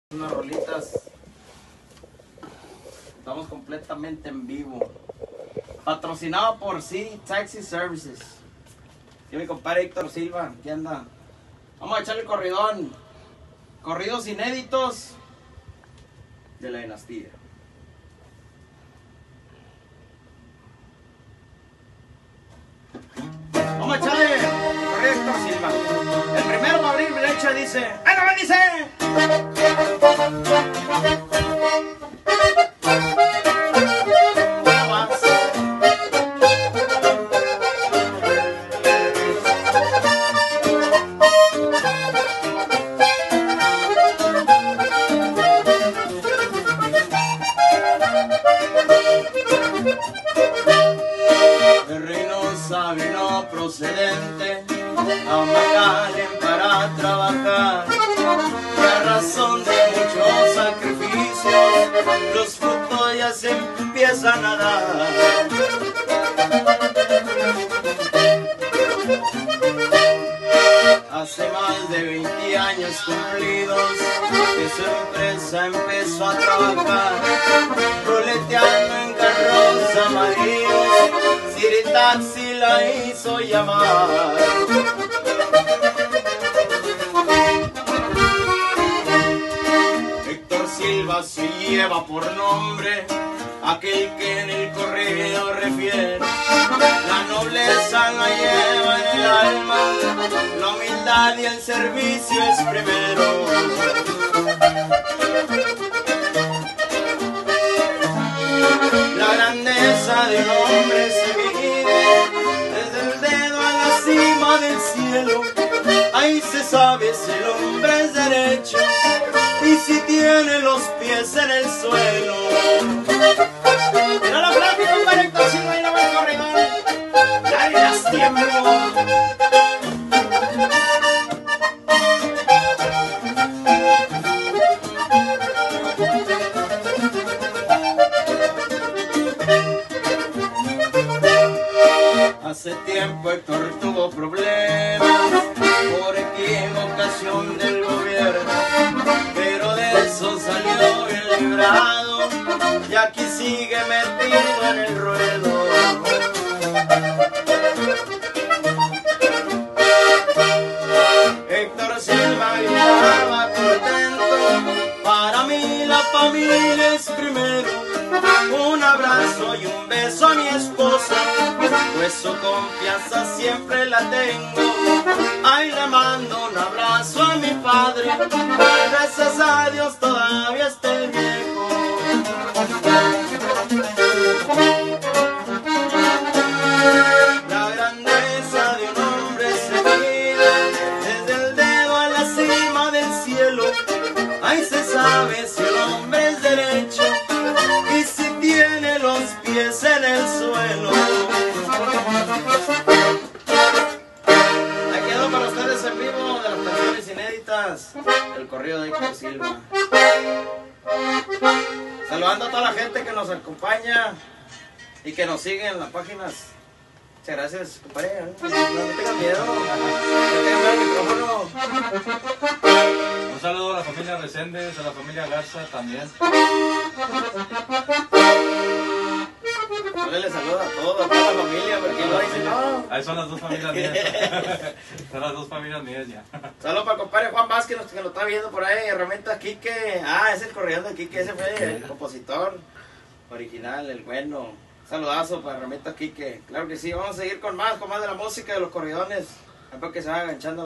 Unas rolitas. Estamos completamente en vivo. Patrocinado por City Taxi Services. Y mi compadre Héctor Silva, ¿qué anda? Vamos a echarle corridón. Corridos inéditos de la dinastía. Vamos a echarle corrido Héctor Silva. El primero para abrir brecha dice: ¡ay, no me dice! El Reynosa vino procedente a Macalén para trabajar, y a razón de muchos sacrificios los frutos ya se empiezan a dar. Hace más de 20 años cumplidos que su empresa empezó a trabajar, ruleteando en carros amarillos. City Taxi la hizo llamar. Héctor Silva se lleva por nombre aquel que en el correo refiere. La nobleza la lleva en el alma, la humildad y el servicio es primero. La grandeza de un hombre se mide desde el dedo a la cima del cielo. Ahí se sabe si el hombre es derecho y si tiene los pies en el suelo. Mira la plática, compadre Héctor Silva, y la buen corredor. Nadie las tiemblo. Hace tiempo Héctor tuvo problemas por equivocación del gobierno, pero de eso salió bien librado y aquí sigue metido en el ruedo. Héctor Silva gritaba contento: para mí la familia es primero. Un abrazo y un beso a mi esposa, pues su confianza siempre la tengo. Ay, le mando un abrazo a mi padre, gracias a Dios todavía está el viejo. La grandeza de un hombre se mide desde el dedo a la cima del cielo. Ahí se sabe si el hombre es derecho y si tiene los pies en el suelo. Aquí quedo para ustedes en vivo de las canciones inéditas del corrido de Héctor Silva. Saludando a toda la gente que nos acompaña y que nos sigue en las páginas. Muchas gracias, compadre. No tengan miedo. No tengan miedo al micrófono. Un saludo a la familia Reséndez, a la familia Garza también. Yo les saludo a toda la familia, porque no dicen no. Ahí son las dos familias mías. Son las dos familias mías ya. Saludos para el compadre Juan Vázquez, que lo está viendo por ahí. Herramientas Quique. Ah, es el corredor de Quique. Ese fue el compositor original, el bueno. Saludazo para Herramientas Quique. Claro que sí, vamos a seguir con más de la música de los corridones. Espero que se vayan enganchando.